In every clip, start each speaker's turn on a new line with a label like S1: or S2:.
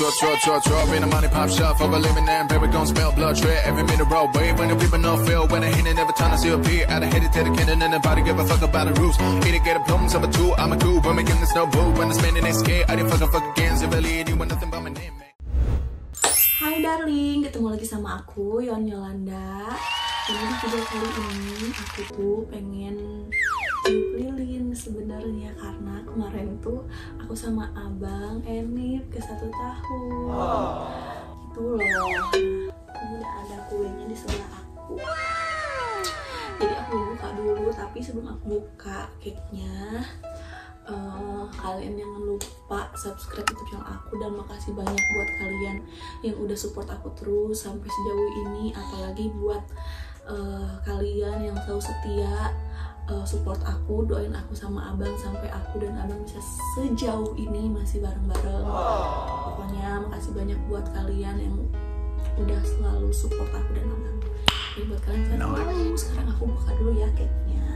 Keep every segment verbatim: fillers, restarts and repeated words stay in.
S1: draw, draw, draw, draw in the money pop shop over living and baby gon' smell blood trail every minute road wave when the people no feel when I hit it every time I see a beat I hit it to the cannon and nobody give a fuck about the rules either get a plum number two I'm a cool when we get this no boo when the spending is scared I didn't fuck a fuck again so really you want nothing but my name.
S2: Hai darling, ketemu lagi sama aku Yon Yolanda. Jadi di video kali ini aku tuh pengen tiup lilin sebenarnya karena kemarin tuh aku sama abang Enif ke satu tahun. Oh. Itu loh. Nah, ini udah ada kuenya di sebelah aku. Jadi aku buka dulu, tapi sebelum aku buka cake-nya, Uh, kalian jangan lupa subscribe YouTube channel aku dan makasih banyak buat kalian yang udah support aku terus sampai sejauh ini, apalagi buat uh, kalian yang selalu setia uh, support aku, doain aku sama abang sampai aku dan abang bisa sejauh ini masih bareng-bareng. Pokoknya makasih banyak buat kalian yang udah selalu support aku dan abang. Jadi buat kalian yang selalu, sekarang aku buka dulu ya cake-nya.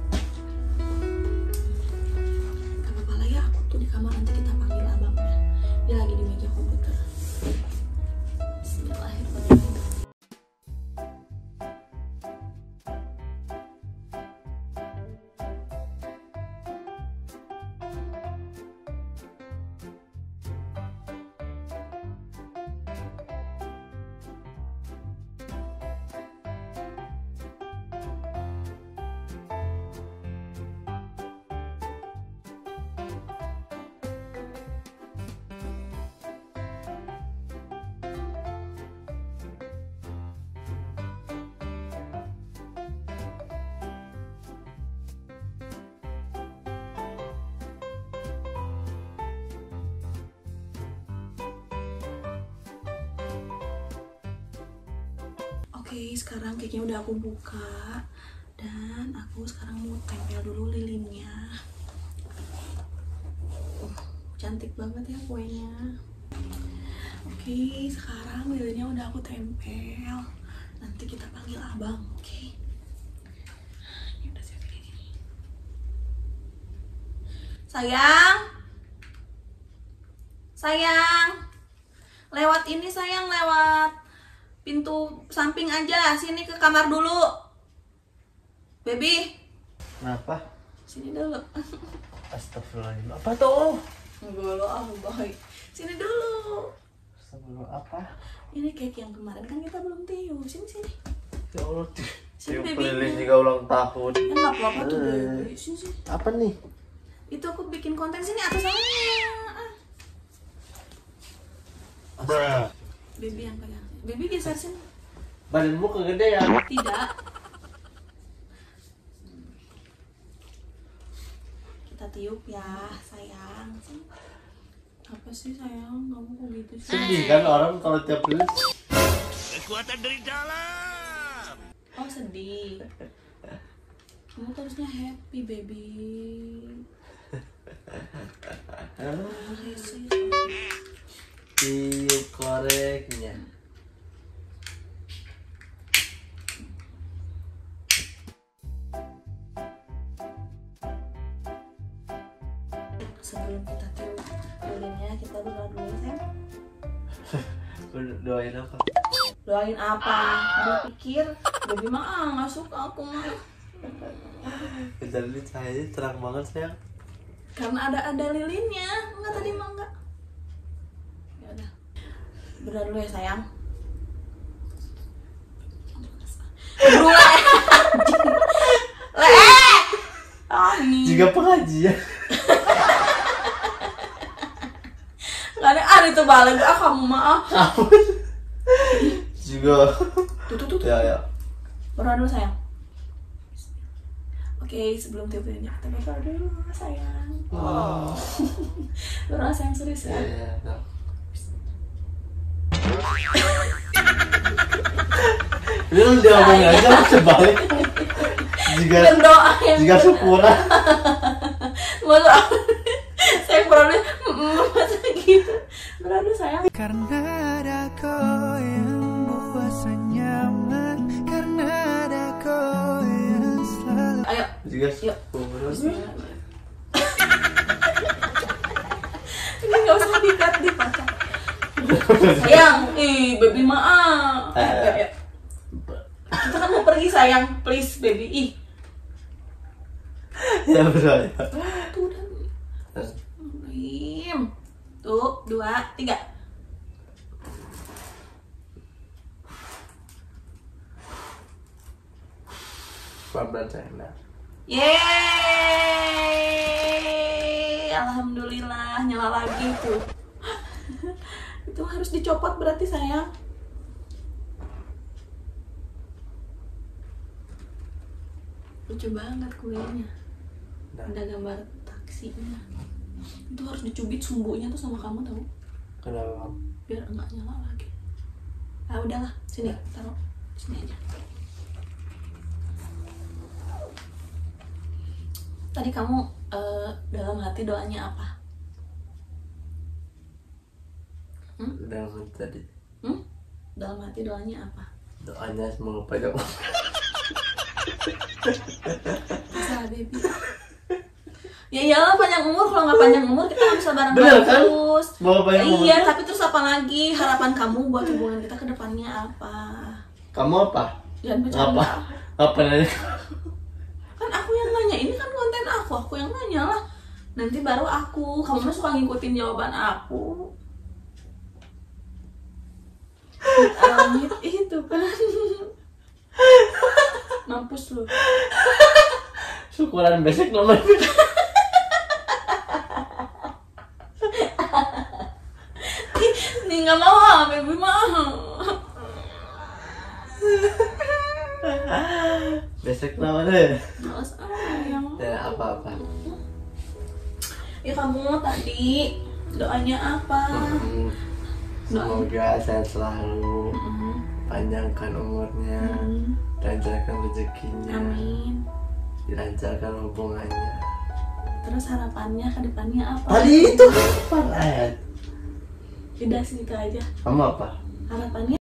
S2: Di kamar nanti kita panggil abangnya, dia lagi di meja komputer. Bismillahirrahmanirrahim. Oke, sekarang cake-nya udah aku buka dan aku sekarang mau tempel dulu lilinnya. Oh, cantik banget ya kuenya. Oke, sekarang lilinnya udah aku tempel. Nanti kita panggil abang, oke? Ini udah siap ini. Sayang, sayang, lewat ini sayang, lewat pintu samping aja, sini ke kamar dulu. Baby.
S3: Kenapa?
S2: Sini dulu.
S3: Astagfirullahaladzim. Apa tuh?
S2: Enggak lo, ah baik. Sini dulu.
S3: Astagfirullah apa?
S2: Ini cake yang kemarin kan kita belum tiup. Sini sini.
S3: Ya Allah,
S2: sini
S3: tiup lilin juga ulang tahun.
S2: Ya nggak apa-apa tuh baby. Sini sini.
S3: Apa nih?
S2: Itu aku bikin konten sini atas sana.
S3: Bruh.
S2: Baby yang pegang. Baby geser sini.
S3: Badanmu kegedean.
S2: Tidak. Kita tiup ya, sayang. Apa sih sayang? Kamu kok gitu sih?
S3: Sedih kan orang kalau tiap lilin.
S4: Kekuatan dari dalam.
S2: Oh sedih. Kamu harusnya happy baby.
S3: Tiup koreknya.
S2: Sebelum kita tiup lilinnya, kita berdoa dulu ya.
S3: Doain apa?
S2: Doain apa? Dia pikir baby mah ah nggak suka aku mah.
S3: Kita lihat cahayanya terang banget sayang.
S2: Karena ada ada lilinnya. Enggak tadi mah enggak. Ya udah. Berdoa dulu ya sayang. Berdoa. Eh. Ani.
S3: Jika pengajian.
S2: Gak ada ah itu balik ah kamu mah ah.
S3: Juga.
S2: Tuh tuh tuh.
S3: Ya ya.
S2: Berdoa dulu sayang. Oke, sebelum tiup lilinnya kita berdoa dulu sayang.
S3: Oh.
S2: Berdoa sayang serius ya.
S3: Iya iya. Lu udah ngomong aja sebalik. Jika
S2: berdoa yang
S3: jika syukuran.
S2: Masa sayang berdoa masa gitu. Berdoa dulu sayang.
S5: Karena ada kau yang buat nyaman, karena ada kau yang selalu.
S2: Ayo.
S3: Jika
S2: Yuk.
S3: syukuran.
S2: Ini nggak usah dikat di pacar. Sayang, ih baby maaf. Eh,
S3: Eh.
S2: ya, ya. Kita kan mau pergi sayang, please baby. Ih,
S3: Ya bro ya.
S2: tuh dan Im. Tuh, dua, tiga.
S3: Pelan-pelan sayang. Nah.
S2: Yeay, alhamdulillah nyala lagi tuh. Itu harus dicopot berarti sayang. Lucu banget kuenya.
S3: Nah.
S2: Ada gambar taksinya. Itu harus dicubit sumbunya tuh sama kamu tahu,
S3: Kenapa?
S2: biar enggak nyala lagi. Ah udahlah, sini taruh sini aja. Tadi kamu eh, dalam hati doanya apa?
S3: Udah tadi
S2: Hmm? Dalam hati doanya apa?
S3: doanya semoga panjang.
S2: Masalah baby. Ya iyalah panjang umur, kalau nggak panjang umur kita nggak bisa bareng
S3: Bener kan?
S2: terus.
S3: Semoga panjang umur.
S2: Iya, tapi terus apa lagi? Harapan kamu buat hubungan kita ke depannya apa?
S3: Kamu apa?
S2: Jangan
S3: Apa?
S2: bercanda.
S3: Apa nanya?
S2: Kan aku yang nanya, ini kan konten aku, aku yang nanya lah. Nanti baru aku, kamu mah suka ngikutin jawaban aku. Amit itu kan. Mampus lu.
S3: Syukuran basic nomor.
S2: Nih nggak mau ah, baby mau.
S3: Basic nomor deh.
S2: Males ah yang.
S3: Ya apa-apa.
S2: Ya kamu tadi doanya apa?
S3: Hmm. Semoga sehat selalu,
S2: Hmm.
S3: panjangkan umurnya,
S2: Hmm.
S3: lancarkan rezekinya,
S2: Amin.
S3: dilancarkan hubungannya.
S2: Terus harapannya ke depannya apa?
S3: Tadi itu apa ayat?
S2: Udah segitu aja.
S3: Kamu apa?
S2: Harapannya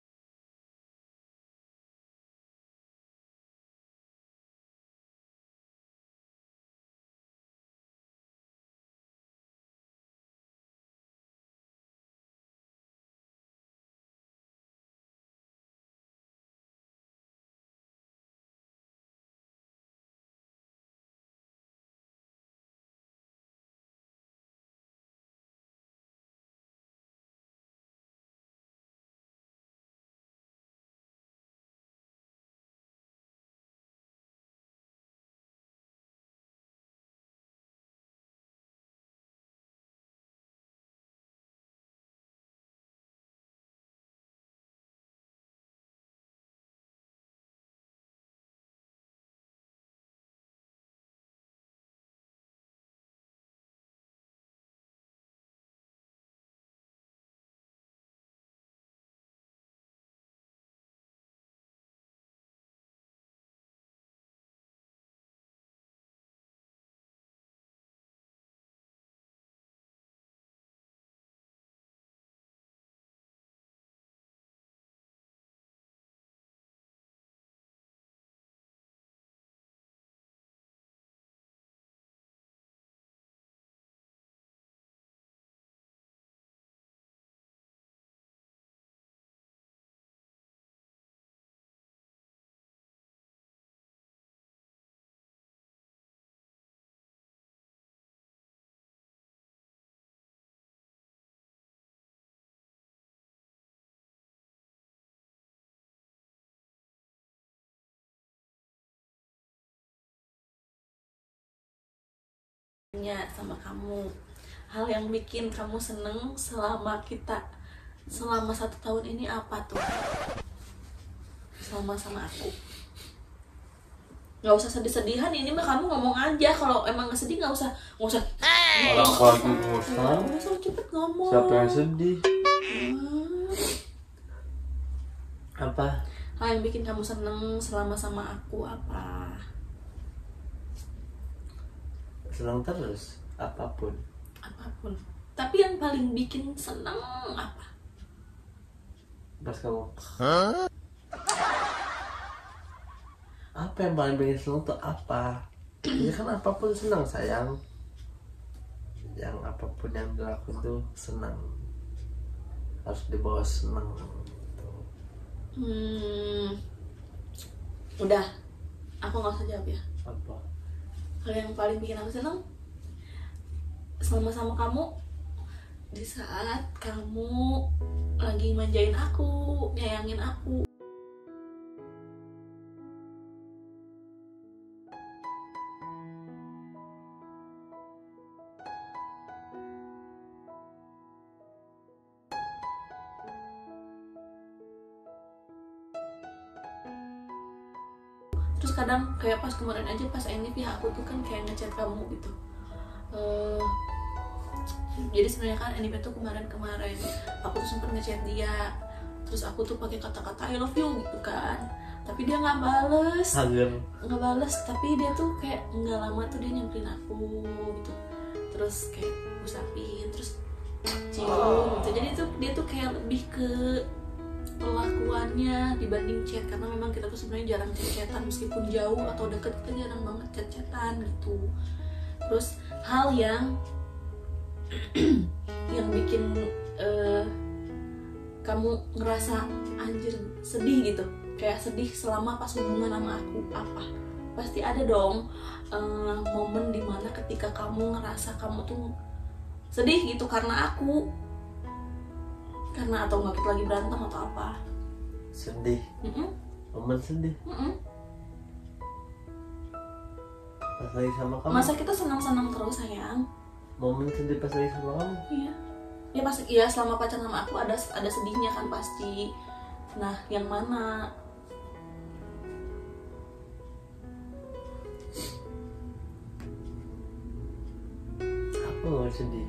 S2: sama kamu, hal yang bikin kamu seneng selama kita selama satu tahun ini apa tuh? Selama sama aku. Nggak usah sedih-sedihan, ini mah kamu ngomong aja. Kalau emang nggak sedih nggak usah nggak usah.
S3: Orang lagi ngusang.
S2: Nggak usah cepet ngomong.
S3: Siapa yang sedih?
S2: Hmm.
S3: Apa?
S2: Hal yang bikin kamu seneng selama sama aku apa?
S3: Senang terus, apapun.
S2: Apapun. Tapi yang paling bikin seneng apa?
S3: Pas kamu. Apa yang paling bikin senang tuh apa? Ya kan apapun senang sayang. Yang apapun yang dilakukan tuh senang. harus dibawa seneng gitu.
S2: Hmm, udah, aku nggak usah jawab ya.
S3: Apa?
S2: Hal yang paling bikin aku seneng selama sama kamu di saat kamu lagi manjain aku, nyayangin aku. Terus kadang kayak pas kemarin aja pas ini pihak aku tuh kan kayak ngechat kamu gitu. Uh, jadi sebenarnya kan N I P tuh kemarin-kemarin aku tuh sempet ngechat dia, terus aku tuh pakai kata-kata I love you gitu kan, tapi dia nggak bales, nggak bales, tapi dia tuh kayak nggak lama tuh dia nyamperin aku gitu, terus kayak usapin, terus cium gitu. Jadi tuh dia tuh kayak lebih ke perlakuannya dibanding chat, karena memang kita tuh sebenarnya jarang chat-chatan, meskipun jauh atau deket kita jarang banget chat-chatan gitu. Terus hal yang yang bikin uh, kamu ngerasa anjir sedih gitu, kayak sedih selama pas hubungan sama aku apa? Pasti ada dong uh, momen dimana ketika kamu ngerasa kamu tuh sedih gitu karena aku, karena atau nggak kita lagi berantem atau apa.
S3: Sedih.
S2: Mm-mm.
S3: Momen sedih.
S2: Mm-mm.
S3: Pas lagi sama kamu.
S2: Masa kita senang-senang terus sayang?
S3: Momen sedih pas lagi sama kamu.
S2: Iya. Ya pas iya selama pacaran sama aku ada ada sedihnya kan pasti. Nah, yang mana?
S3: Aku nggak sedih.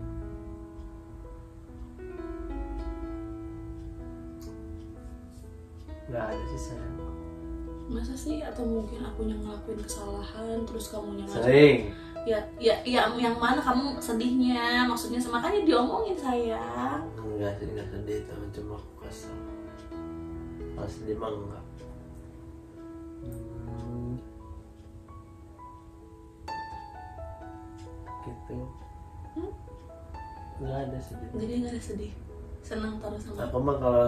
S3: Nggak ada sih sayang.
S2: Masa sih? Atau mungkin aku yang ngelakuin kesalahan terus kamu yang
S3: sering
S2: ya ya ya yang mana kamu sedihnya, maksudnya makanya diomongin sayang.
S3: enggak sih, enggak sedih, tapi cuma aku kesel. Kalau sedih mah enggak. Hmm. Gitu.
S2: Hmm?
S3: Nggak ada sedih.
S2: Jadi nggak ada sedih, senang terus sama
S3: Aku
S2: aku.
S3: mah kalau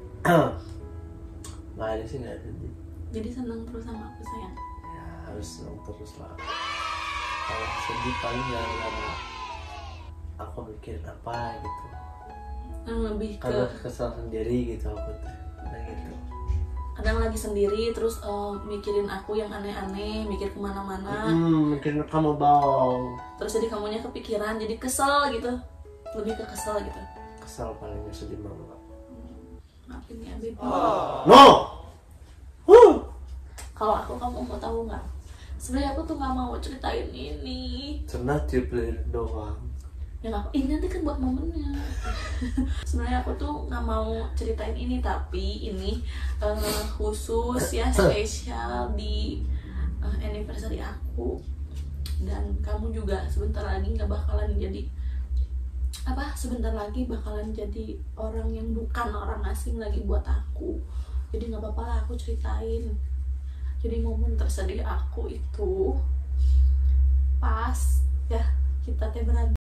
S3: nggak ada sih, nggak ada sedih.
S2: Jadi senang terus sama aku sayang.
S3: Ya harus senang terus lah. Kalau sedih paling gara-gara aku mikirin apa gitu.
S2: Yang lebih ke
S3: Karena kesal sendiri gitu aku tuh. Nah gitu.
S2: kadang lagi sendiri terus uh, mikirin aku yang aneh-aneh, mikir kemana-mana.
S3: Hmm, mikirin kamu bohong.
S2: Terus jadi kamunya kepikiran, jadi kesel gitu, lebih ke kesel gitu.
S3: Kesal paling sedih banget.
S2: Maafin ya baby.
S3: No. Huh.
S2: Kalau aku kamu mau tahu nggak? Sebenarnya aku tuh nggak mau ceritain ini.
S3: Cuma tiup lilin doang.
S2: Yang aku ini nanti kan buat momennya. Sebenarnya aku tuh nggak mau ceritain ini, tapi ini uh, khusus ya, spesial di uh, anniversary aku. Dan kamu juga sebentar lagi nggak bakalan jadi apa? Sebentar lagi bakalan jadi orang yang bukan orang asing lagi buat aku. Jadi nggak apa-apa lah aku ceritain. Jadi momen tersedih aku itu pas ya kita teh berantem.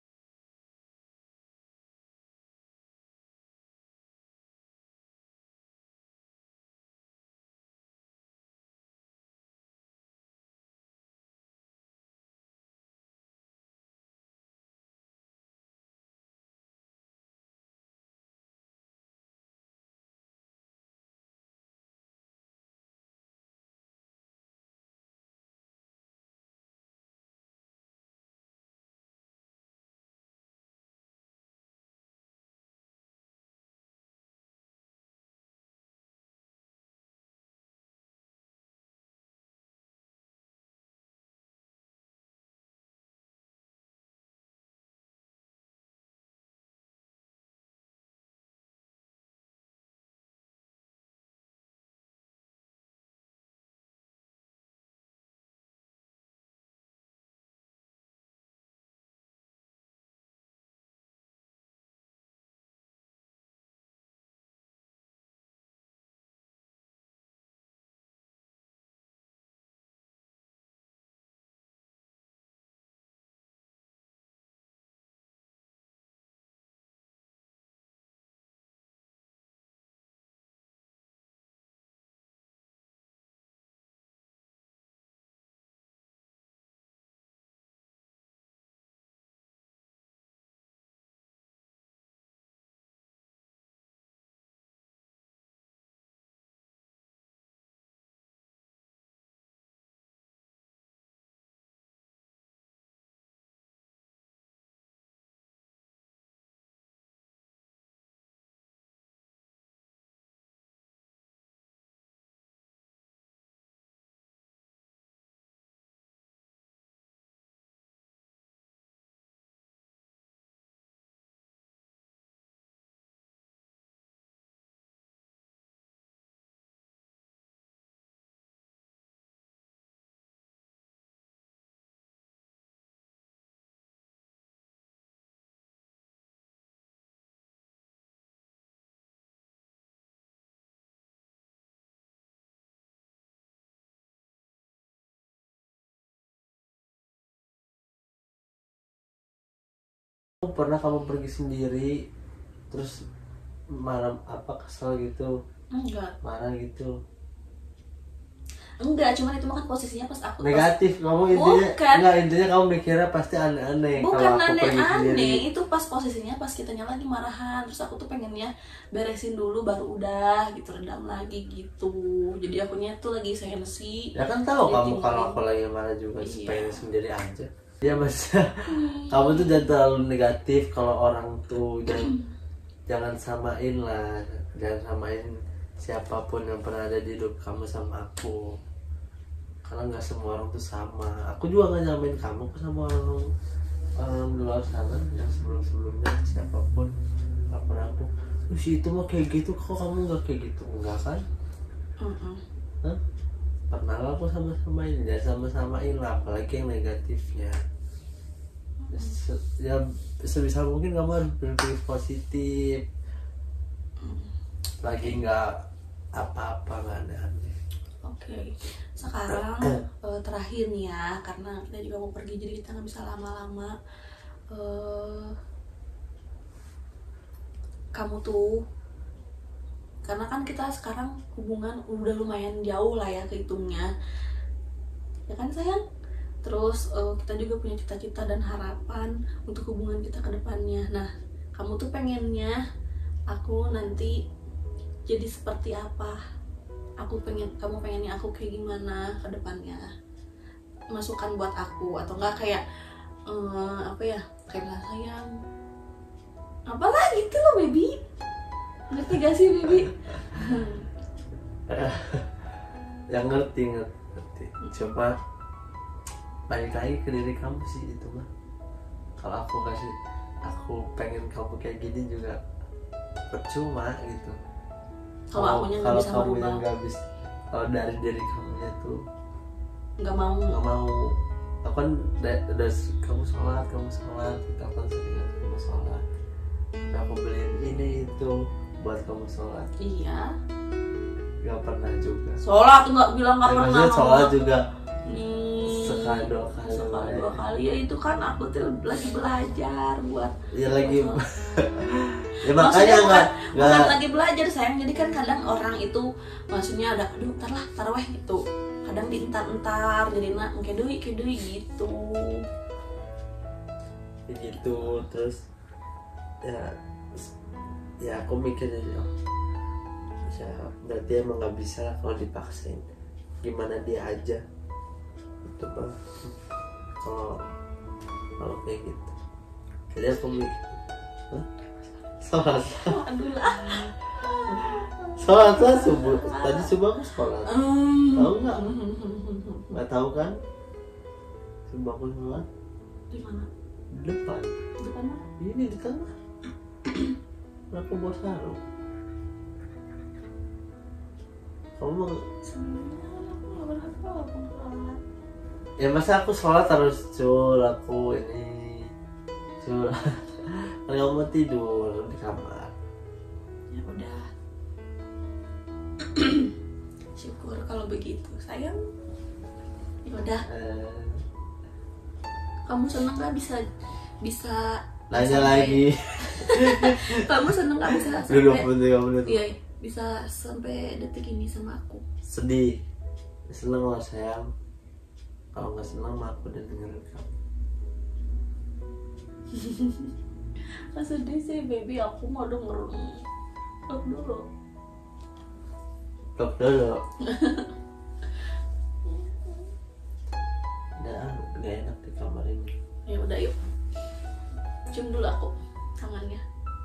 S3: Pernah kamu pergi sendiri terus marah apa kesel gitu,
S2: Enggak.
S3: marah gitu?
S2: Enggak, cuman itu mah kan posisinya pas aku
S3: Negatif kamu intinya.
S2: Bukan.
S3: Enggak, intinya kamu mikirnya pasti aneh-aneh
S2: Bukan
S3: kalau aku pergi sendiri.
S2: aneh-aneh, itu pas posisinya pas kitanya lagi marahan. Terus aku tuh pengennya beresin dulu baru udah gitu, redam lagi gitu. Jadi akunya tuh lagi sensi.
S3: Ya kan tahu
S2: Jadi
S3: kamu
S2: tinggalin.
S3: kalau aku lagi marah juga
S2: Iya.
S3: pengen sendiri aja. Ya mas, kamu tuh jangan terlalu negatif kalau orang tuh jangan jangan samain lah, jangan samain siapapun yang pernah ada di hidup kamu sama aku. Karena nggak semua orang tuh sama. Aku juga nggak nyamain kamu sama orang orang di luar sana yang sebelum sebelumnya siapapun. Nggak pernah aku, "Uh, si itu mah kayak gitu, kok kamu nggak kayak gitu?" Enggak kan?
S2: Mm-mm.
S3: Hah? Pernah lah aku sama-samain, ya sama-samain lah, apalagi yang negatifnya. Se- ya sebisa mungkin kamu harus berpikir positif. Lagi nggak apa-apa, nggak aneh-aneh.
S2: Oke, sekarang eh, terakhir nih ya, karena kita juga mau pergi jadi kita nggak bisa lama-lama. Eh, kamu tuh, karena kan kita sekarang hubungan udah lumayan jauh lah ya kehitungnya, ya kan sayang? Terus eh, kita juga punya cita-cita dan harapan untuk hubungan kita ke depannya. Nah, kamu tuh pengennya aku nanti jadi seperti apa? Aku pengen, kamu pengennya aku kayak gimana ke depannya? Masukan buat aku atau enggak kayak eh, apa ya? Kayak sayang. Apalah gitu loh, baby. Ngerti gak sih, baby?
S3: Yang ngerti ngerti. Coba balik lagi ke diri kamu sih itu mah. Kalau aku kasih, aku pengen kamu kayak gini juga percuma gitu.
S2: Kalau akunya nggak
S3: kalau
S2: bisa
S3: kamu
S2: merubah,
S3: yang nggak bisa, kalau dari diri kamunya tuh
S2: nggak mau.
S3: nggak mau. Aku kan udah, udah kamu sholat, kamu sholat, kita kan sering kamu sholat. Nah, aku beliin ini itu buat kamu sholat.
S2: Iya.
S3: Gak pernah juga.
S2: Sholat nggak bilang nggak
S3: Ya,
S2: pernah.
S3: maksudnya sholat juga
S2: Nih,
S3: sekali dua kali.
S2: sekali dua kali ya, itu kan aku tuh lagi belajar buat
S3: Ya lagi. Ya
S2: maksudnya
S3: makanya
S2: bukan,
S3: nggak
S2: bukan
S3: nggak.
S2: lagi belajar sayang. Jadi kan kadang orang itu maksudnya ada aduh ntar lah taraweh gitu, kadang dientar-entar jadi nak kedui kedui gitu.
S3: Ya gitu terus ya ya aku mikirnya ya, ya berarti emang nggak bisa lah kalau dipaksain. Gimana dia aja itu bang kalau kalau kayak gitu. Jadi aku mikir hah? Sholat
S2: Aduh lah.
S3: sholat lah subuh tadi subuh aku sholat.
S2: Hmm.
S3: Tahu nggak? Nggak tahu kan? Subuh aku sholat
S2: Di mana?
S3: di depan.
S2: Di depan mana?
S3: Ini di tengah. Aku bawa sarung. Kamu mau?
S2: Sebenarnya aku nggak berapa aku sholat.
S3: Ya masa aku sholat harus cul aku ini cul. Kan kamu mau tidur di kamar.
S2: Ya udah. Syukur kalau begitu sayang. Ya udah.
S3: Eh,
S2: Kamu seneng nggak bisa bisa
S3: nanya
S2: sampai-
S3: lagi.
S2: Kamu seneng nggak bisa
S3: Udah dua
S2: sampai
S3: puluh tiga menit.
S2: iya bisa sampai detik ini sama aku?
S3: Sedih. Seneng lah sayang. Kalau nggak seneng mah aku udah dengerin kamu.
S2: Nggak sedih sih baby, aku mau denger. Stop dulu.
S3: Stop dulu. Udah gak enak di kamar ini.
S2: Ya udah yuk. Cium dulu aku tangannya.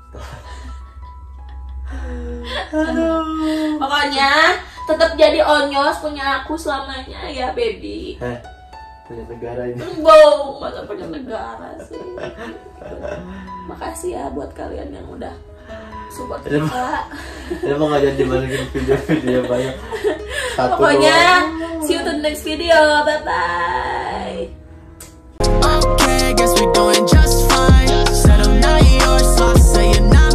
S2: Pokoknya tetap jadi onyos punya aku selamanya ya baby.
S3: Heh, punya negara ini.
S2: Wow, masa punya negara sih. Makasih ya buat kalian yang udah support
S3: Ini
S2: kita.
S3: Ini mau ngajak dimasukin video-video banyak. Satu
S2: Pokoknya
S3: doang.
S2: see you to the next video. Bye bye.